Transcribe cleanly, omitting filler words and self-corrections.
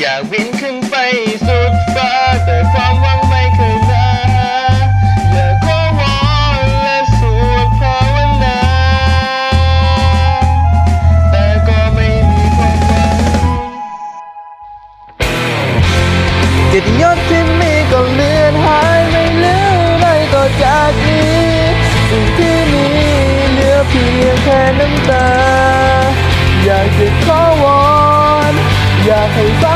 ากบินขึ้นไปสุดฟ้าแต่ความหวังไม่เคยมาอยากขอวอนและสวดภาวนาแต่ก็ไม่มีความหวังเกียรติยศที่มีก็เลือนหายไม่เหลืออะไรต่อจากนี้สิ่งที่มีเหลือเพียงแค่น้ำตาอยากจะขอวอนอยากให้